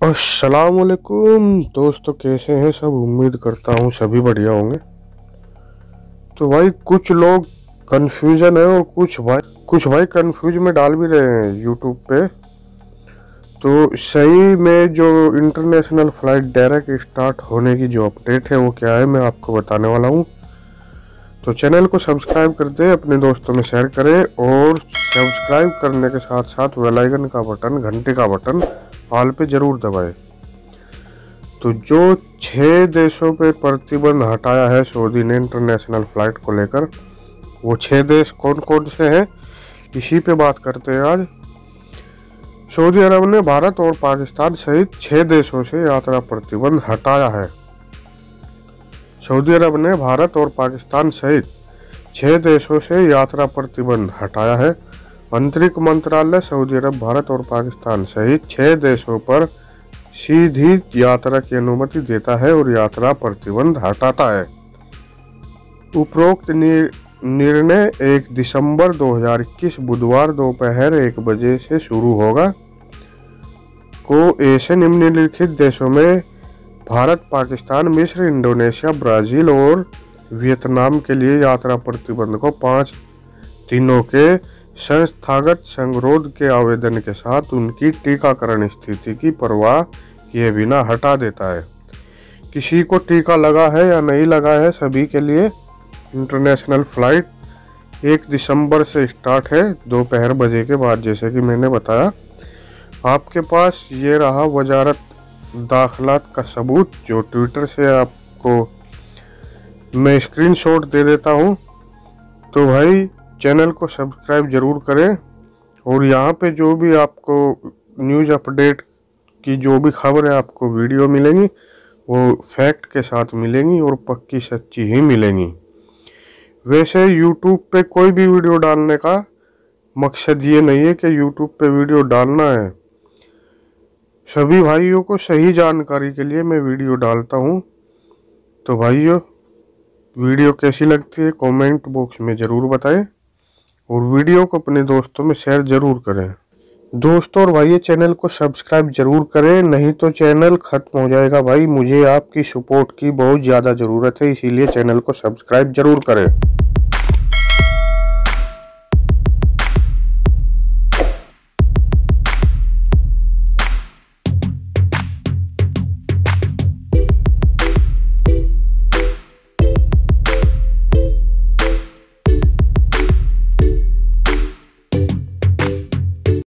अस्सलामुअलैकुम दोस्तों, कैसे हैं सब। उम्मीद करता हूँ सभी बढ़िया होंगे। तो भाई कुछ लोग कंफ्यूजन है और कुछ भाई कंफ्यूज में डाल भी रहे हैं यूट्यूब पे। तो सही में जो इंटरनेशनल फ्लाइट डायरेक्ट स्टार्ट होने की जो अपडेट है वो क्या है, मैं आपको बताने वाला हूँ। तो चैनल को सब्सक्राइब कर दें, अपने दोस्तों में शेयर करें और सब्सक्राइब करने के साथ साथ बेल आइकन का बटन, घंटे का बटन ऑल पे जरूर दबाएं। तो जो 6 देशों पे प्रतिबंध हटाया है सऊदी ने इंटरनेशनल फ्लाइट को लेकर, वो 6 देश कौन कौन से हैं इसी पे बात करते हैं आज। सऊदी अरब ने भारत और पाकिस्तान सहित 6 देशों से यात्रा प्रतिबंध हटाया है। सऊदी अरब ने भारत और पाकिस्तान सहित 6 देशों से यात्रा प्रतिबंध हटाया है। आंतरिक मंत्रालय सऊदी अरब, भारत और पाकिस्तान सहित 6 देशों पर सीधी यात्रा की अनुमति देता है और यात्रा प्रतिबंध हटाता है। उपरोक्त निर्णय 1 दिसंबर 2021 बुधवार दोपहर 1 बजे से शुरू होगा। ऐसे निम्नलिखित देशों में भारत, पाकिस्तान, मिस्र, इंडोनेशिया, ब्राजील और वियतनाम के लिए यात्रा प्रतिबंध को 5 दिनों के संस्थागत संगरोध के आवेदन के साथ उनकी टीकाकरण स्थिति की परवाह किए बिना हटा देता है। किसी को टीका लगा है या नहीं लगा है, सभी के लिए इंटरनेशनल फ्लाइट 1 दिसंबर से स्टार्ट है दोपहर बजे के बाद, जैसे कि मैंने बताया। आपके पास ये रहा वजारत दाखिलात का सबूत, जो ट्विटर से आपको मैं स्क्रीनशॉट दे देता हूँ। तो भाई चैनल को सब्सक्राइब जरूर करें और यहाँ पे जो भी आपको न्यूज़ अपडेट की जो भी खबर है, आपको वीडियो मिलेंगी वो फैक्ट के साथ मिलेंगी और पक्की सच्ची ही मिलेंगी। वैसे यूट्यूब पे कोई भी वीडियो डालने का मकसद ये नहीं है कि यूट्यूब पे वीडियो डालना है। सभी भाइयों को सही जानकारी के लिए मैं वीडियो डालता हूँ। तो भाइयों, वीडियो कैसी लगती है कमेंट बॉक्स में ज़रूर बताएं और वीडियो को अपने दोस्तों में शेयर ज़रूर करें। दोस्तों और भाई चैनल को सब्सक्राइब जरूर करें, नहीं तो चैनल ख़त्म हो जाएगा। भाई मुझे आपकी सपोर्ट की बहुत ज़्यादा ज़रूरत है, इसीलिए चैनल को सब्सक्राइब जरूर करें।